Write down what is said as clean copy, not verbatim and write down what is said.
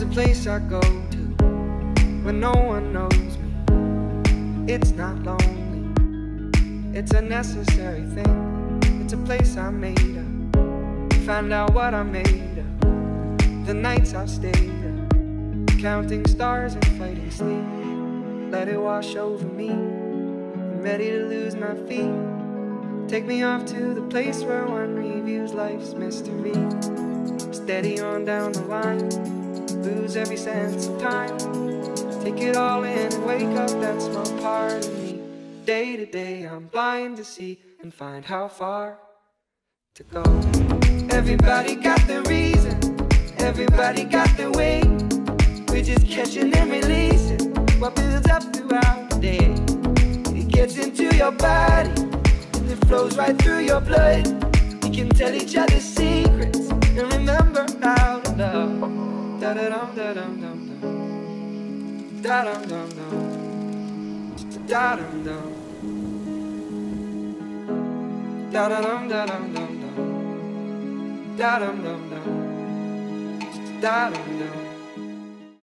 place I go to when no one knows me. It's not lonely, it's a necessary thing. It's a place I made up, find out what I made of. The nights I've stayed up, counting stars and fighting sleep. Let it wash over me, I'm ready to lose my feet. Take me off to the place where one reviews life's mystery. Steady on down the line, lose every sense of time. Take it all in and wake up that small part of me. Day to day I'm blind to see and find how far to go. Everybody got their reason, everybody got their way. We're just catching and releasing what builds up throughout the day. It gets into your body and it flows right through your blood. We can tell each other secrets and remember how to love. Da-da-dum, da-dum, dum, dum. Da-dum, dum, dum. Da-dum, dum. Da-da-dum, da-dum, dum, dum. Da-dum, dum, dum. Da-dum, dum.